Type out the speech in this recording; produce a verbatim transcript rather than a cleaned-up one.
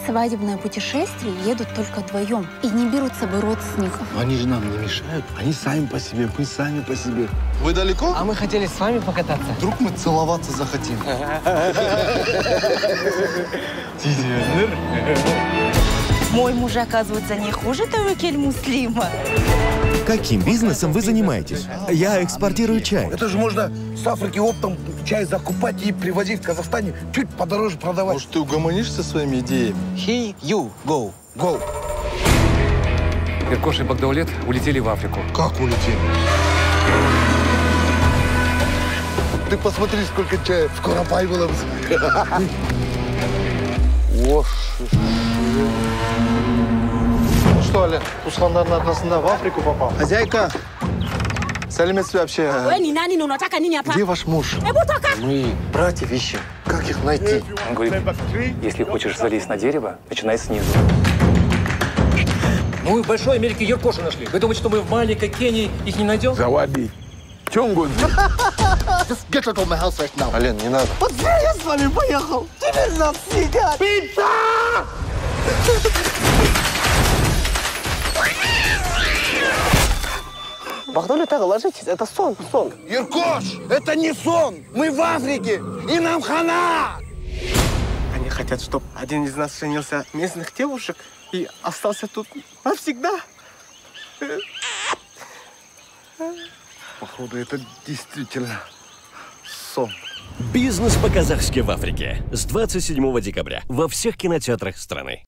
свадебное путешествие едут только вдвоем и не берут с собой родственников. Они же нам не мешают. Они сами по себе, мы сами по себе. Вы далеко? А мы хотели с вами покататься. Вдруг мы целоваться захотим. Мой муж, оказывается, не хуже Тавекель Муслима. Каким бизнесом вы занимаетесь? Я экспортирую чай. Это же можно с Африки оптом чай закупать и привозить в Казахстане, чуть подороже продавать. Может, ты угомонишься своими идеями? He, you, go. Go. Иркош и Багдаулет улетели в Африку. Как улетели? Ты посмотри, сколько чая в Карапай было. Ну что, Аля, Усландар'ın arkasında в Африку попал. Хозяйка, сәлеметсіз вообще. Где ваш муж? Мы братья вещи. Как их найти? Он говорит, если хочешь залезть на дерево, начинай снизу. Мы в Большой Америке Иркоша нашли. Вы думаете, что мы в маленькой Кении их не найдем? Заводи. Тёмгун. Just get out of my house right now. Ален, не надо. Вот зря я с вами поехал. Теперь нас съедят. Пицца! Багдулет, ложитесь, это сон, сон. Иркош, это не сон. Мы в Африке, и нам хана. Они хотят, чтобы один из нас женился на местных девушек и остался тут навсегда. Походу, это действительно сон. Бизнес по-казахски в Африке с двадцать седьмого декабря во всех кинотеатрах страны.